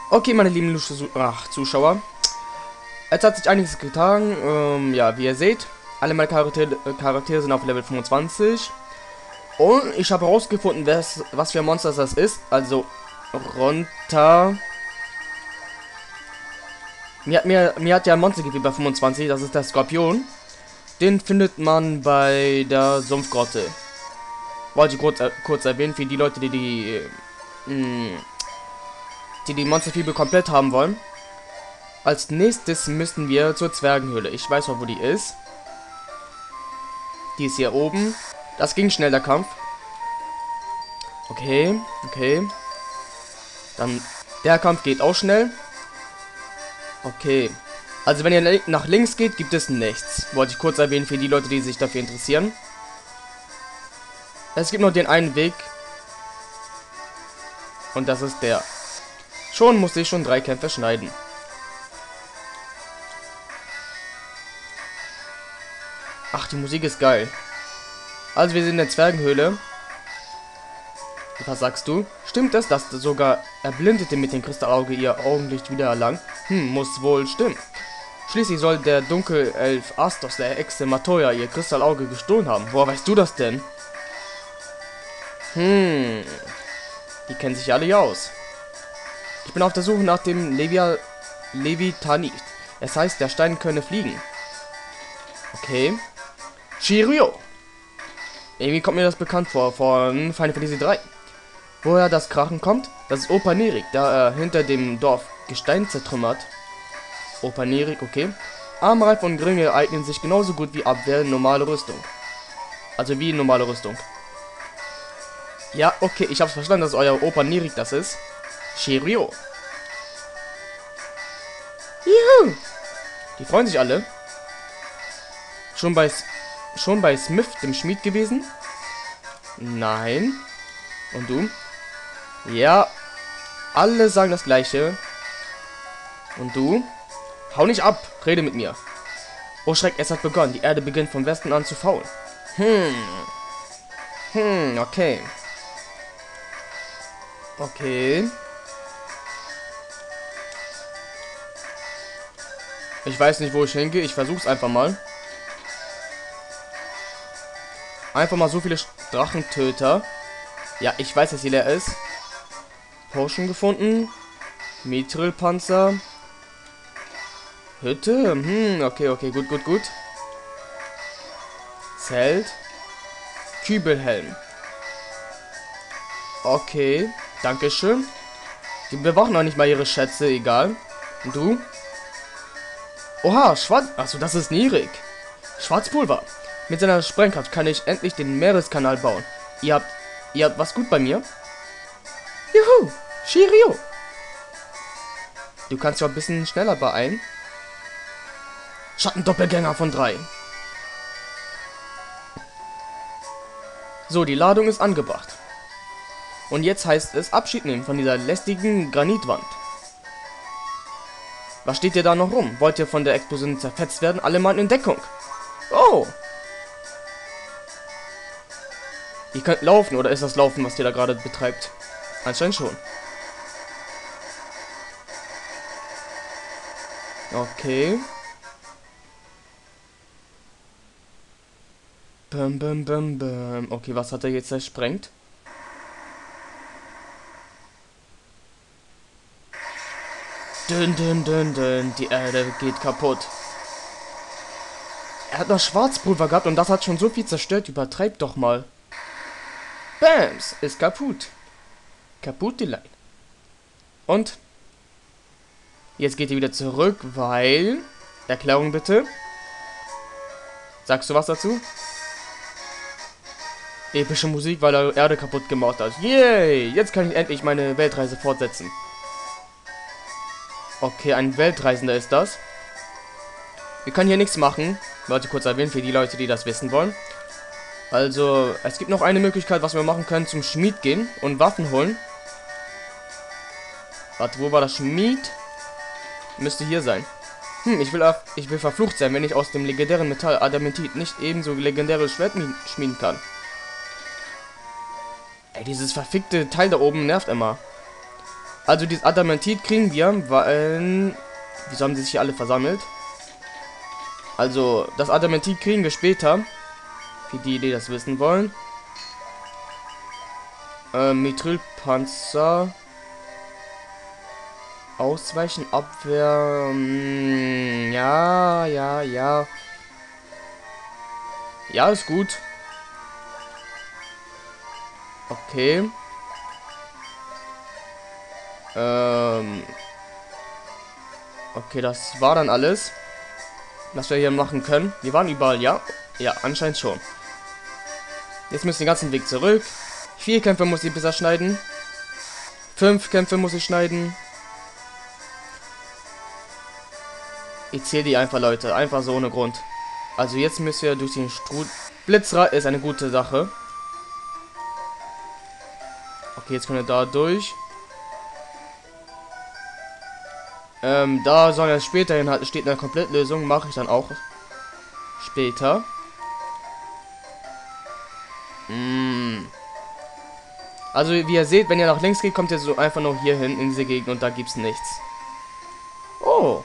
Okay, meine lieben Zuschauer. Es hat sich einiges getan. Ja, wie ihr seht, alle meine Charaktere sind auf Level 25. Und ich habe herausgefunden, was für ein Monster das ist. Also, runter. Mir hat ja ein Monster gegeben bei 25. Das ist der Skorpion. Den findet man bei der Sumpfgrotte. Wollte ich kurz erwähnen für die Leute, die Monsterfibel komplett haben wollen. Als nächstes müssen wir zur Zwergenhöhle. Ich weiß auch, wo die ist. Die ist hier oben. Das ging schnell, der Kampf. Okay, okay. Dann, der Kampf geht auch schnell. Okay. Also, wenn ihr nach links geht, gibt es nichts. Wollte ich kurz erwähnen für die Leute, die sich dafür interessieren. Es gibt nur den einen Weg. Und das ist der. Schon musste ich schon 3 Kämpfe schneiden. Ach, die Musik ist geil. Also wir sind in der Zwergenhöhle. Was sagst du? Stimmt es, dass sogar Erblindete mit dem Kristallauge ihr Augenlicht wieder erlangen? Muss wohl stimmen. Schließlich soll der Dunkelelf Astos der Hexe Matoya ihr Kristallauge gestohlen haben. Woher weißt du das denn? Die kennen sich ja alle hier aus. Ich bin auf der Suche nach dem Leviathanit. Es heißt, der Stein könne fliegen. Okay. Shiryu. Irgendwie kommt mir das bekannt vor, von Final Fantasy 3. Woher das Krachen kommt? Das ist Opa Nerik, da er hinter dem Dorf Gestein zertrümmert. Opa Nerik, okay. Armreif und Gringe eignen sich genauso gut wie Abwehr normale Rüstung. Also wie normale Rüstung. Ja, okay, ich hab's verstanden, dass euer Opa Nerik das ist. Shiryu. Juhu. Die freuen sich alle. Schon bei Smith, dem Schmied gewesen? Nein. Und du? Ja. Alle sagen das Gleiche. Und du? Hau nicht ab. Rede mit mir. Oh Schreck, es hat begonnen. Die Erde beginnt vom Westen an zu faulen. Okay. Okay. Ich weiß nicht, wo ich hingehe. Ich versuch's einfach mal. Einfach mal so viele Drachentöter. Ja, ich weiß, dass hier leer ist. Potion gefunden. Mithril-Panzer. Hütte. Okay, gut. Zelt. Kübelhelm. Okay, dankeschön. Die bewachen noch nicht mal ihre Schätze, egal. Und du? Oha, Achso, das ist Nerik. Schwarzpulver. Mit seiner Sprengkraft kann ich endlich den Meereskanal bauen. Ihr habt was gut bei mir? Juhu, Shiryu. Du kannst ja ein bisschen schneller beeilen. Schattendoppelgänger von 3. So, die Ladung ist angebracht. Und jetzt heißt es Abschied nehmen von dieser lästigen Granitwand. Was steht ihr da noch rum? Wollt ihr von der Explosion zerfetzt werden? Alle Mann in Deckung. Oh. Ihr könnt laufen, oder ist das Laufen, was ihr da gerade betreibt? Anscheinend schon. Okay. Okay, was hat er jetzt zersprengt? Die Erde geht kaputt. Er hat noch Schwarzpulver gehabt und das hat schon so viel zerstört. Übertreibt doch mal. Bams, ist kaputt. Kaputt die Line. Und? Jetzt geht ihr wieder zurück, weil... Erklärung bitte. Sagst du was dazu? Epische Musik, weil er Erde kaputt gemacht hat. Yay! Jetzt kann ich endlich meine Weltreise fortsetzen. Okay, ein Weltreisender ist das. Wir können hier nichts machen. Wollte kurz erwähnen für die Leute, die das wissen wollen. Also, es gibt noch eine Möglichkeit, was wir machen können. Zum Schmied gehen und Waffen holen. Warte, wo war das Schmied? Müsste hier sein. Ich will verflucht sein, wenn ich aus dem legendären Metall Adamantit nicht ebenso legendäre Schwert schmieden kann. Ey, dieses verfickte Teil da oben nervt immer. Also dieses Adamantit kriegen wir, weil... Wieso haben sie sich hier alle versammelt? Also, das Adamantit kriegen wir später. Für die das wissen wollen. Mithrilpanzer. Ausweichen, Abwehr. Ja. Ja, ist gut. Okay. Okay, das war dann alles, was wir hier machen können. Wir waren überall, ja? Ja, anscheinend schon. Jetzt müssen wir den ganzen Weg zurück. 4 Kämpfe muss ich besser schneiden. 5 Kämpfe muss ich schneiden. Ich zähle die einfach, Leute. Einfach so ohne Grund. Also jetzt müssen wir durch den Strudel. Blitzra ist eine gute Sache. Okay, jetzt können wir da durch. Da soll er später hin, steht eine Komplettlösung. Mache ich dann auch später. Also wie ihr seht, wenn ihr nach links geht, kommt ihr so einfach nur hier hin in diese Gegend und da gibt's nichts. Oh.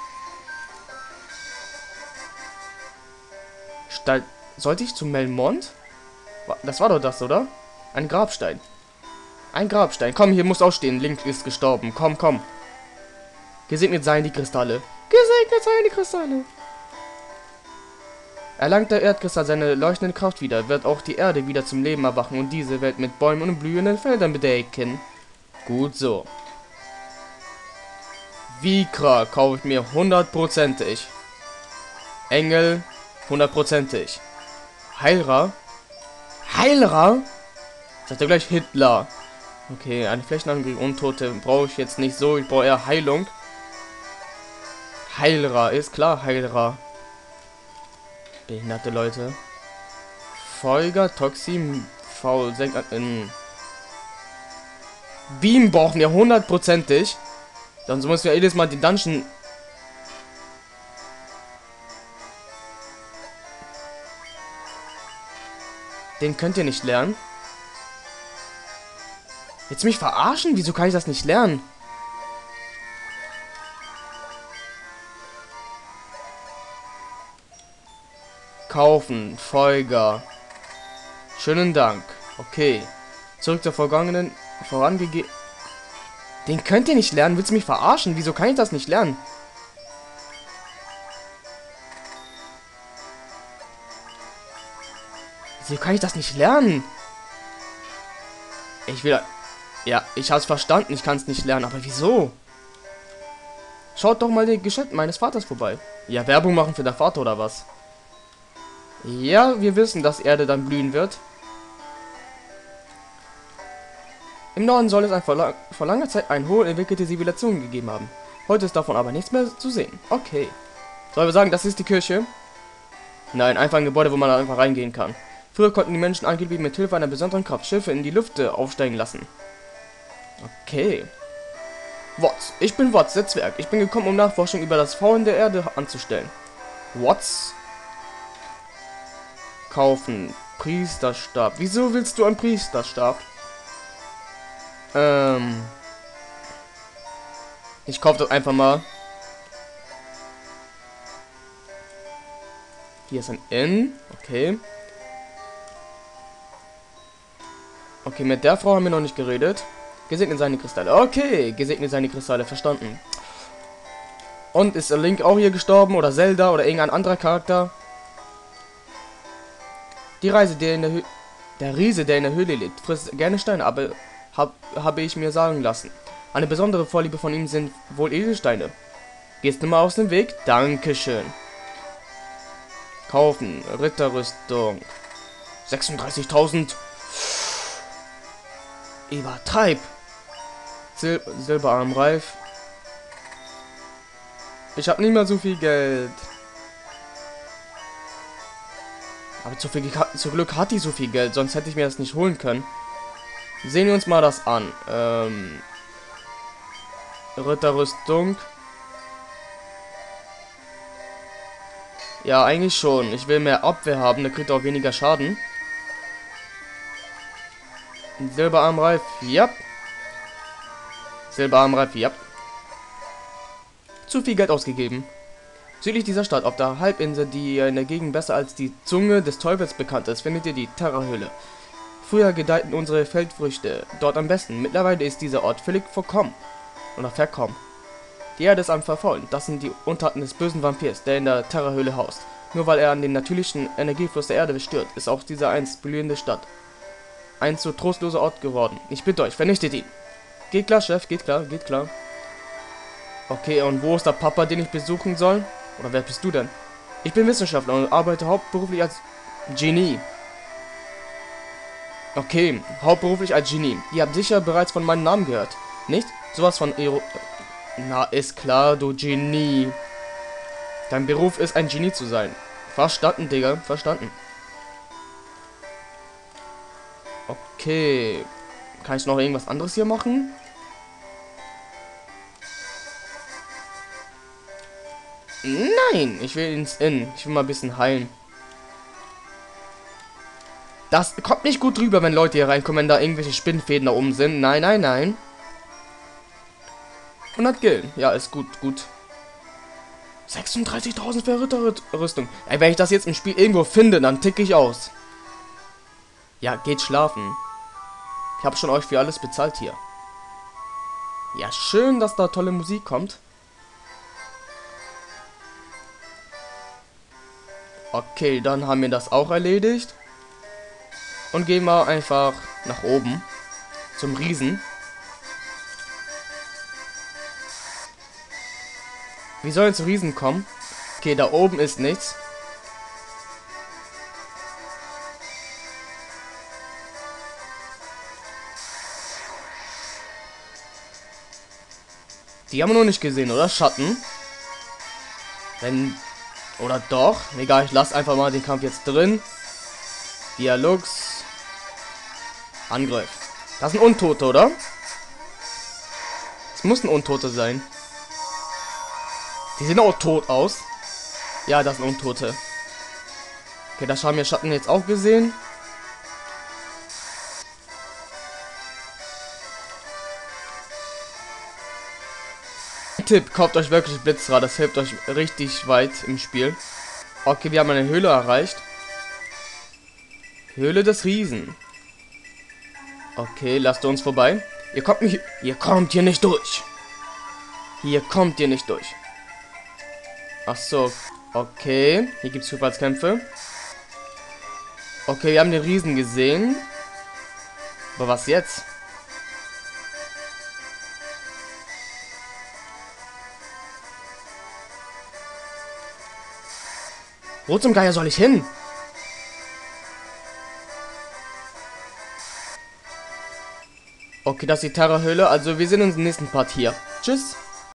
Sollte ich zu Melmond? Das war doch das, oder? Ein Grabstein. Ein Grabstein. Komm, hier muss auch stehen. Link ist gestorben. Komm, komm. Gesegnet seien die Kristalle. Gesegnet seien die Kristalle. Erlangt der Erdkristall seine leuchtende Kraft wieder, wird auch die Erde wieder zum Leben erwachen und diese Welt mit Bäumen und blühenden Feldern bedecken. Gut so. Vikra kaufe ich mir 100%ig. Engel 100%ig. Heilra? Heilra? Sagt er gleich Hitler. Okay, eine Flächenangriff Untote brauche ich jetzt nicht so. Ich brauche eher Heilung. Heilra, ist klar, Heilra. Behinderte Leute. Folger, Toxin, V6 Beam brauchen wir 100%ig. Sonst müssen wir jedes Mal den Dungeon. Den könnt ihr nicht lernen. Jetzt mich verarschen? Wieso kann ich das nicht lernen? Kaufen, Folger. Schönen Dank. Okay. Zurück zur vorangegeben. Den könnt ihr nicht lernen. Willst du mich verarschen? Wieso kann ich das nicht lernen? Wieso kann ich das nicht lernen? Ich will... Ja, ich hab's verstanden. Ich kann es nicht lernen. Aber wieso? Schaut doch mal den Geschäft meines Vaters vorbei. Ja, Werbung machen für den Vater oder was? Ja, wir wissen, dass Erde dann blühen wird. Im Norden soll es vor langer Zeit eine hohe entwickelte Zivilisation gegeben haben. Heute ist davon aber nichts mehr zu sehen. Okay. Sollen wir sagen, das ist die Kirche? Nein, einfach ein Gebäude, wo man einfach reingehen kann. Früher konnten die Menschen angeblich mit Hilfe einer besonderen Kraft Schiffe in die Lüfte aufsteigen lassen. Okay. Watts. Ich bin Watts, der Zwerg. Ich bin gekommen, um Nachforschung über das Faulen der Erde anzustellen. Watts? Kaufen. Priesterstab. Wieso willst du einen Priesterstab? Ich kaufe das einfach mal. Hier ist ein N. Okay. Okay, mit der Frau haben wir noch nicht geredet. Gesegnet seine Kristalle. Okay, gesegnet seine Kristalle. Verstanden. Und ist Link auch hier gestorben? Oder Zelda? Oder irgendein anderer Charakter? Die Reise, der Riese, der in der Höhle lebt, frisst gerne Steine, aber habe ich mir sagen lassen. Eine besondere Vorliebe von ihm sind wohl Edelsteine. Gehst du mal aus dem Weg? Dankeschön. Kaufen. Ritterrüstung. 36.000. Übertreib. Silberarmreif. Ich habe nicht mehr so viel Geld. Aber zu Glück hat die so viel Geld, sonst hätte ich mir das nicht holen können. Sehen wir uns mal das an. Ritterrüstung. Ja, eigentlich schon. Ich will mehr Abwehr haben, da kriegt er auch weniger Schaden. Silberarmreif, ja. Silberarmreif, ja. Zu viel Geld ausgegeben. Südlich dieser Stadt, auf der Halbinsel, die in der Gegend besser als die Zunge des Teufels bekannt ist, findet ihr die Terrorhöhle. Früher gedeihten unsere Feldfrüchte dort am besten. Mittlerweile ist dieser Ort völlig verkommen. Oder verkommen. Die Erde ist am Verfaulen. Das sind die Untertaten des bösen Vampirs, der in der Terrorhöhle haust. Nur weil er an den natürlichen Energiefluss der Erde stört, ist auch diese einst blühende Stadt ein so trostloser Ort geworden. Ich bitte euch, vernichtet ihn. Geht klar, Chef, geht klar, geht klar. Okay, und wo ist der Papa, den ich besuchen soll? Oder wer bist du denn? Ich bin Wissenschaftler und arbeite hauptberuflich als Genie. Okay, hauptberuflich als Genie. Ihr habt sicher bereits von meinem Namen gehört, nicht? Sowas von Na, ist klar, du Genie. Dein Beruf ist, ein Genie zu sein. Verstanden, Digga, verstanden. Okay. Kann ich noch irgendwas anderes hier machen? Nein, ich will ins Inn. Ich will mal ein bisschen heilen. Das kommt nicht gut rüber, wenn Leute hier reinkommen, wenn da irgendwelche Spinnfäden da oben sind. Nein, nein, nein. 100 Gil. Ja, ist gut, gut. 36.000 für Ritterrüstung. Ey, wenn ich das jetzt im Spiel irgendwo finde, dann ticke ich aus. Ja, geht schlafen. Ich habe schon euch für alles bezahlt hier. Ja, schön, dass da tolle Musik kommt. Okay, dann haben wir das auch erledigt. Und gehen wir einfach nach oben. Zum Riesen. Wie soll ich zum Riesen kommen? Okay, da oben ist nichts. Die haben wir noch nicht gesehen, oder? Schatten. Wenn... Oder doch? Egal, ich lasse einfach mal den Kampf jetzt drin. Dialogs. Angriff. Das sind Untote, oder? Es muss ein Untote sein. Die sehen auch tot aus. Ja, das sind Untote. Okay, das haben wir Schatten jetzt auch gesehen. Tipp, kauft euch wirklich Blitzrad, das hilft euch richtig weit im Spiel. Okay, wir haben eine Höhle erreicht. Höhle des Riesen. Okay, lasst uns vorbei. Ihr kommt hier nicht durch. Hier kommt ihr nicht durch. Ach so, okay. Hier gibt es Zufallskämpfe. Okay, wir haben den Riesen gesehen. Aber was jetzt? Wo zum Geier soll ich hin? Okay, das ist die Terrorhöhle. Also wir sehen uns im nächsten Part hier. Tschüss.